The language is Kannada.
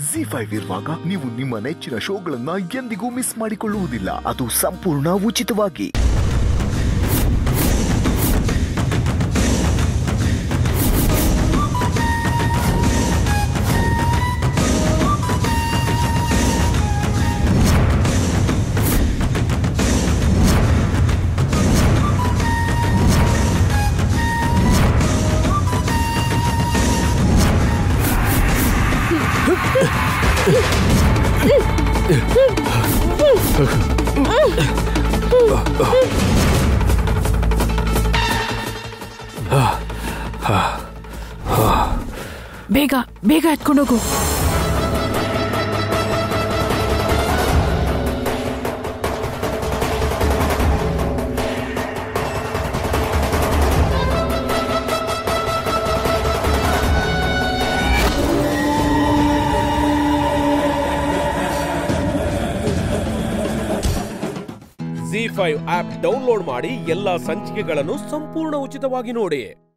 ಜಿ5 ಇರುವಾಗ ನೀವು ನಿಮ್ಮ ನೆಚ್ಚಿನ ಶೋಗಳನ್ನ ಎಂದಿಗೂ ಮಿಸ್ ಮಾಡಿಕೊಳ್ಳುವುದಿಲ್ಲ. ಅದು ಸಂಪೂರ್ಣ ಉಚಿತವಾಗಿ. ಬೇಗ ಬೇಗ ಎತ್ಕೊಂಡೋಗು. ಜಿ5 ಆಪ್ ಡೌನ್ಲೋಡ್ ಮಾಡಿ ಎಲ್ಲಾ ಸಂಚಿಕೆಗಳನ್ನು ಸಂಪೂರ್ಣ ಉಚಿತವಾಗಿ ನೋಡಿ.